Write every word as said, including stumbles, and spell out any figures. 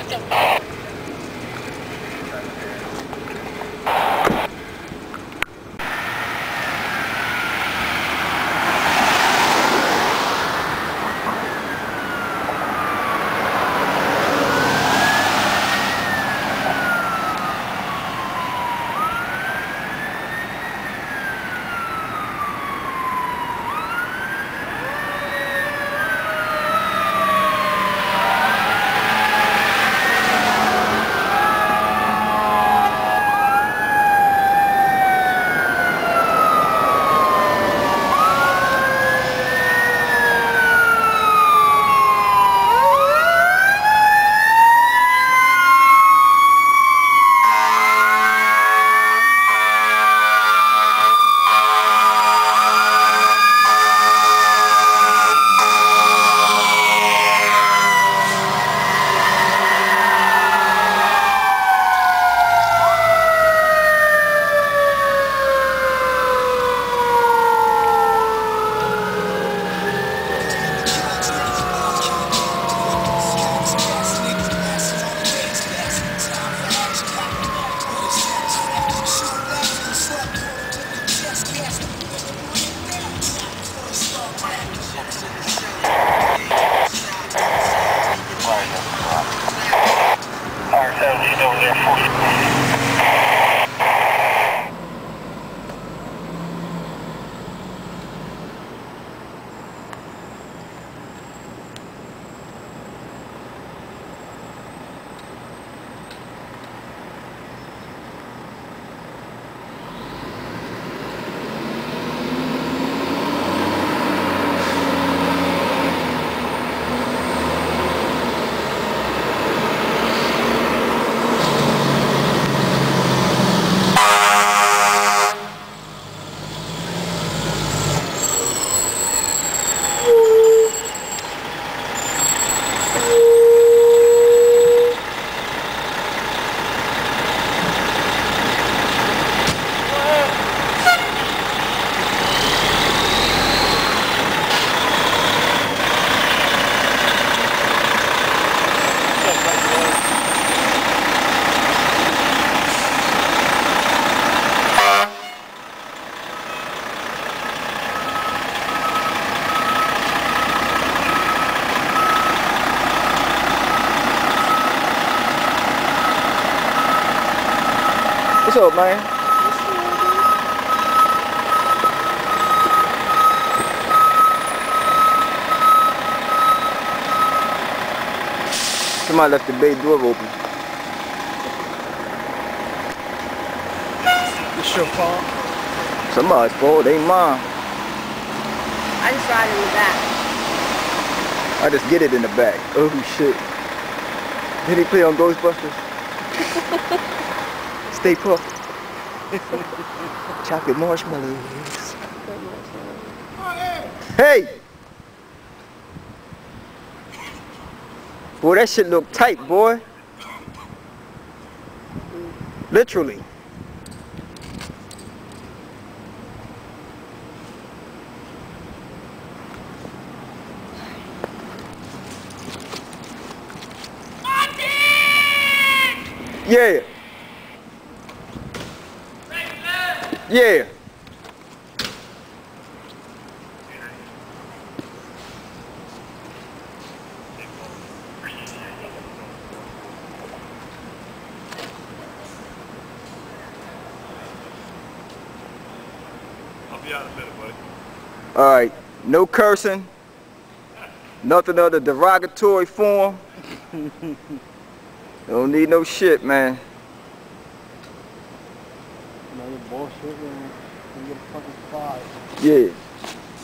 What's up, man? Somebody left the bay door open. It's your fault. Somebody's fault, it ain't mine. I just ride in the back. I just get it in the back. Oh shit. Did he play on Ghostbusters? Stay puft. Chocolate marshmallows. Hey! Boy, that shit look tight, boy. Literally. Yeah. Yeah. I'll be out in a minute, buddy. All right. No cursing. Nothing of the derogatory form. Don't need no shit, man. No bullshit, man. You get a fucking five. Yeah.